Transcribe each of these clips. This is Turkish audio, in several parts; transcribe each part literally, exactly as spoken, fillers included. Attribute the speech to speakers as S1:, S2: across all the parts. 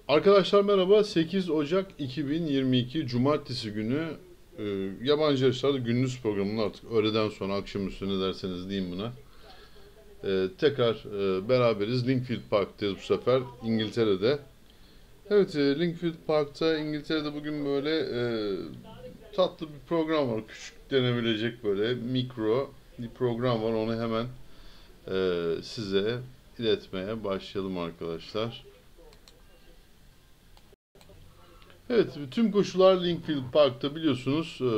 S1: Arkadaşlar merhaba. sekiz Ocak iki bin yirmi iki Cumartesi günü e, yabancı yarışlarda gündüz programının artık öğleden sonra akşamüstü ne derseniz deyin buna. E, tekrar e, beraberiz. Lingfield Park'tayız bu sefer İngiltere'de. Evet, e, Lingfield Park'ta İngiltere'de bugün böyle e, tatlı bir program var. Küçük denebilecek böyle mikro bir program var. Onu hemen e, size iletmeye başlayalım arkadaşlar. Evet, tüm koşular Lingfield Park'ta biliyorsunuz e,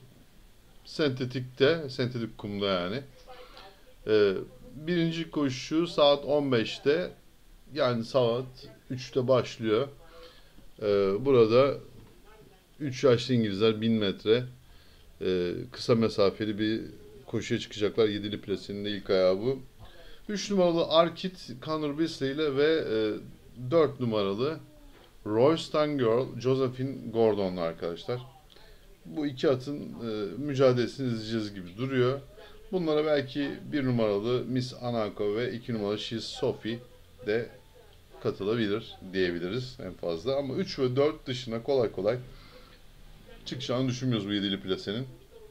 S1: sentetikte, sentetik kumda yani. E, birinci koşu saat on beşte yani saat üçte başlıyor. E, burada üç yaşlı İngilizler bin metre e, kısa mesafeli bir koşuya çıkacaklar. Yedili plasinin de ilk ayağı bu. üç numaralı Arkit Conor Beasley ile ve e, dört numaralı Royston Girl Josephine Gordon'la arkadaşlar. Bu iki atın e, mücadelesini izleyeceğiz gibi duruyor. Bunlara belki bir numaralı Miss Anako ve iki numaralı She's Sophie de katılabilir diyebiliriz en fazla. Ama üç ve dört dışına kolay kolay çıkacağını düşünmüyoruz bu yedili plasenin.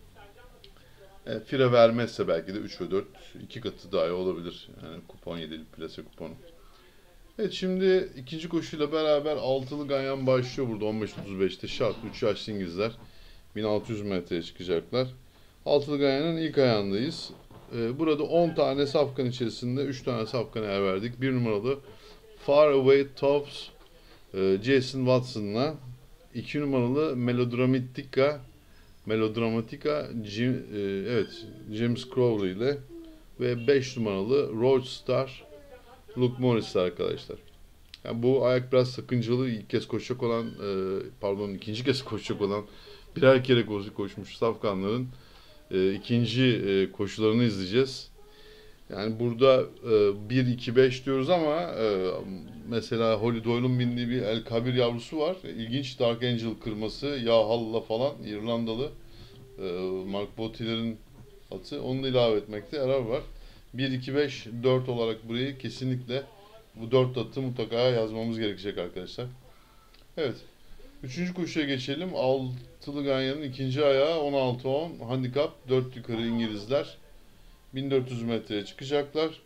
S1: E, fire vermezse belki de üç ve dört iki katı dahi olabilir. Yani kupon yedili plase kuponu. Evet, şimdi ikinci koşuyla beraber altılı ganyan başlıyor burada on beş otuz beşte şart üç yaşlı İngilizler bin altı yüz metreye çıkacaklar. Altılı Ganyan'ın ilk ayağındayız. Ee, burada on tane safkan içerisinde üç tane safkan yer verdik. Bir numaralı Far Away Tops e, Jason Watson'la, iki numaralı Melodramatica Melodramatica Jim, e, evet James Crowley ile ve beş numaralı Roadstar Luke Morris arkadaşlar. Yani bu ayak biraz sakıncalı. İlk kez koşacak olan, e, pardon ikinci kez koşacak olan birer kere koşmuş safkanların e, ikinci e, koşularını izleyeceğiz. Yani burada e, bir iki beş diyoruz ama e, mesela Holly Doyle'un bindiği bir El Kabir yavrusu var. İlginç Dark Angel kırması, Yahalla falan İrlandalı e, Mark Bottiler'in atı. Onu da ilave etmekte yarar var. bir iki beş dört olarak burayı kesinlikle bu dört atı mutlaka yazmamız gerekecek arkadaşlar. Evet. Üçüncü koşuya geçelim. Altılı Ganyan'ın ikinci ayağı on altı on. Handikap dört yukarı İngilizler. bin dört yüz metreye çıkacaklar.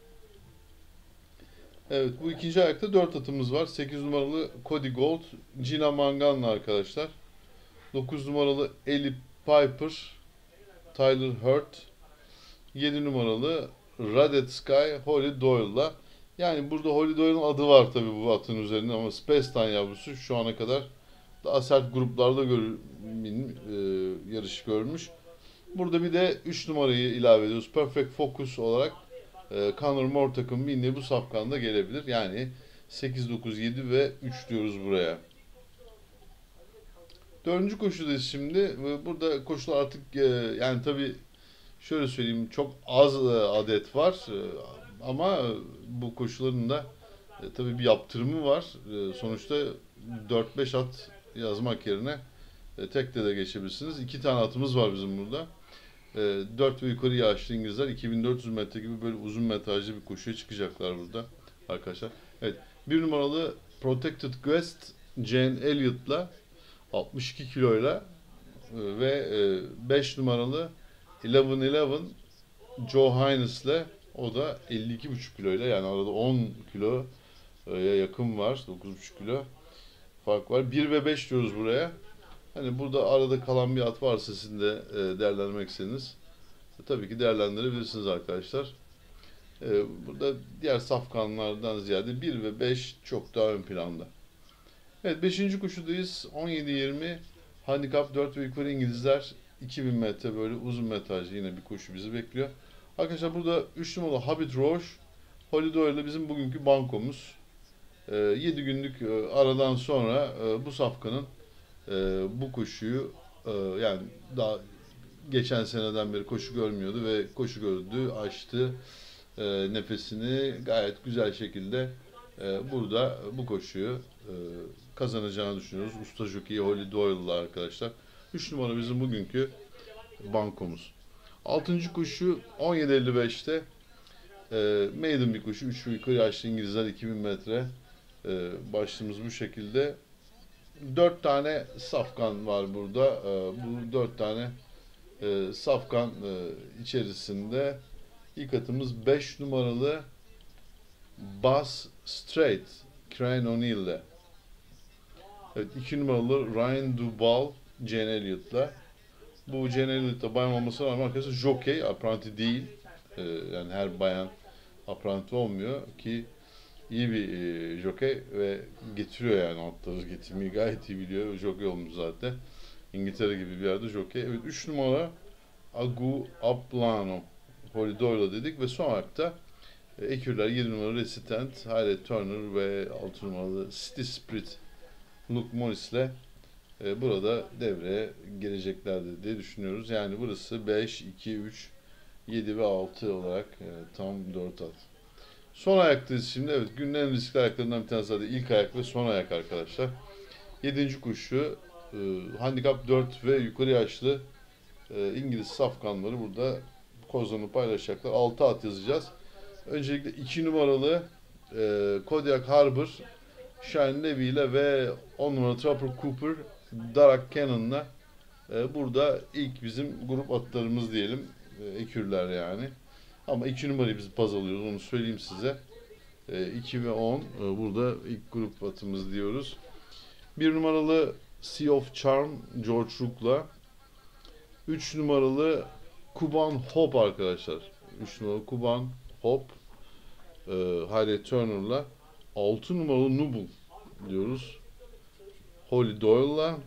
S1: Evet, bu ikinci ayakta dört atımız var. sekiz numaralı Cody Gold, Gina Mangan'la arkadaşlar. dokuz numaralı Ellie Piper, Tyler Hurt. yedi numaralı Radet Sky, Holly Doyle'la. Yani burada Holly Doyle'ın adı var tabi bu atın üzerinde ama Spacetan yavrusu şu ana kadar daha sert gruplarda gör, e, yarış görmüş. Burada bir de üç numarayı ilave ediyoruz. Perfect Focus olarak e, Conor Mortak'ın bindiği bu safkanda gelebilir. Yani sekiz, dokuz, yedi ve üç diyoruz buraya. Dördüncü koşudayız şimdi. Burada koşular artık e, yani tabi şöyle söyleyeyim çok az e, adet var. E, ama bu koşuların da e, tabi bir yaptırımı var. E, sonuçta dört beş at yazmak yerine e, tek de de geçebilirsiniz. İki tane atımız var bizim burada. E, dört ve yukarı yaşlı İngilizler iki bin dört yüz metre gibi böyle uzun metrajlı bir koşuya çıkacaklar burada arkadaşlar. Evet, bir numaralı Protected Quest Jane Elliott'la altmış iki kiloyla e, ve e, beş numaralı Eleven Eleven Joe Highness'le o da elli iki buçuk kiloyla yani arada on kiloya yakın var. dokuz buçuk kilo fark var. bir ve beş diyoruz buraya. Hani burada arada kalan bir at varsa sizin de e, değerlendirmek istediğiniz e, tabii ki değerlendirebilirsiniz arkadaşlar. E, burada diğer safkanlardan ziyade bir ve beş çok daha ön planda. Evet, beşinci koşudayız. on yedi yirmi handikap dört ve yukarı İngilizler iki bin metre böyle uzun metrajlı yine bir koşu bizi bekliyor. Arkadaşlar burada üç numaralı Habit Rouge Holiday ile bizim bugünkü bankomuz. E, yedi günlük e, aradan sonra e, bu safkanın e, bu koşuyu e, yani daha geçen seneden beri koşu görmüyordu ve koşu gördü, açtı e, nefesini gayet güzel şekilde e, burada bu koşuyu e, kazanacağını düşünüyoruz. Usta jockey Holly Doyle'la arkadaşlar. üç numara bizim bugünkü bankomuz. altıncı koşu on yedi elli beşte e, maiden bir koşu. üç yukarı yaşlı İngilizler iki bin metre. E, başlığımız bu şekilde. Dört tane safkan var burada. E, bu dört tane e, safkan e, içerisinde ilk atımız beş numaralı Buzz Strait, Crane O'Neill'le. Evet, iki numaralı Ryan Duval, Jane Elliott'la. Bu Jane Elliott'la bayan olmasına rağmen arkadaşlar jockey, apprenti değil. Ee, yani her bayan apprenti olmuyor ki iyi bir e, jockey ve getiriyor yani atları getirmeyi gayet iyi biliyor. Jockey olmuş zaten. İngiltere gibi bir yerde jockey. Evet, üç numara Agu Aplano, Holly Doyle dedik ve son ayakta e, ekürler yedi numaralı Recitant, Hayley Turner ve altı numaralı City Spirit Luke Morris'le e, burada devreye gireceklerdir diye düşünüyoruz. Yani burası beş, iki, üç, yedi ve altı olarak e, tam dört at. Son ayaktayız şimdi. Evet, günün en riskli ayaklarından bir tanesi zaten ilk ayak ve son ayak arkadaşlar. Yedinci koşu e, handikap dört ve yukarı yaşlı e, İngiliz safkanları burada kozlarını paylaşacaklar. altı at yazacağız. Öncelikle iki numaralı e, Kodiak Harbor Shine Levy ile ve on numaralı Trapper Cooper Darak Cannon'la e, burada ilk bizim grup atlarımız diyelim. E, ekürler yani. Ama iki numarayı biz baz alıyoruz, onu söyleyeyim size. E, iki ve on e, burada ilk grup atımız diyoruz. bir numaralı Sea of Charm George Rook'la. üç numaralı Kuban Hope arkadaşlar. üç numaralı Kuban Hope e, Hayley Turner'la. altı numaralı Nubul diyoruz. Holly Doyle'la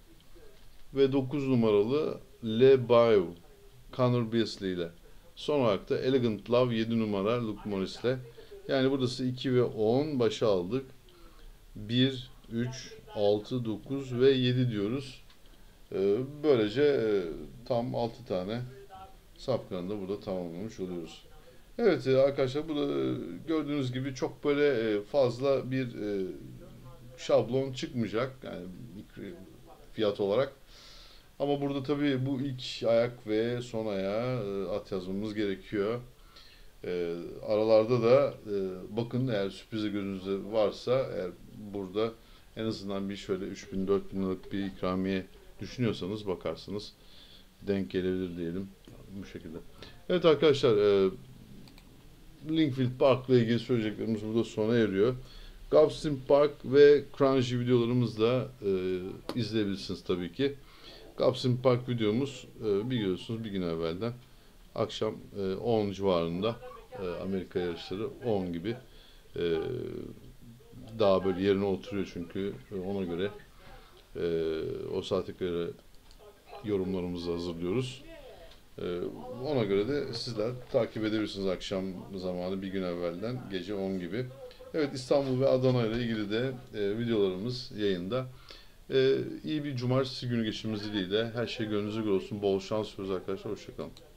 S1: ve dokuz numaralı Le Bayou Connor Beasley ile. Son olarak da Elegant Love yedi numara Luke Morris'le. Yani burası iki ve on başa aldık. bir, üç, altı, dokuz ve yedi diyoruz. Ee, böylece e, tam altı tane safkanı da burada tamamlamış oluyoruz. Evet e, arkadaşlar, bu da e, gördüğünüz gibi çok böyle e, fazla bir e, şablon çıkmayacak yani fiyat olarak. Ama burada tabii bu ilk ayak ve son ayağa e, at yazmamız gerekiyor. E, aralarda da e, bakın, eğer sürprize gözünüzde varsa, eğer burada en azından bir şöyle üç bin dört bin liralık bir ikramiye düşünüyorsanız bakarsınız denk gelebilir diyelim bu şekilde. Evet arkadaşlar, e, Linkfield Park ile ilgili söyleyeceklerimiz burada sona eriyor. Gulfstream Park ve Crunchy videolarımızı da e, izleyebilirsiniz tabii ki. Gulfstream Park videomuz e, biliyorsunuz bir gün evvelden akşam e, on civarında e, Amerika yarışları on gibi e, daha böyle yerine oturuyor çünkü e, ona göre e, o saate göre yorumlarımızı hazırlıyoruz. E, ona göre de sizler takip edebilirsiniz akşam zamanı bir gün evvelden gece on gibi. Evet, İstanbul ve Adana ile ilgili de e, videolarımız yayında. Ee, iyi bir cumartesi günü geçirmemiz dileğiyle. Her şey gönlünüzce göre olsun. Bol şans diliyoruz arkadaşlar. Hoşçakalın.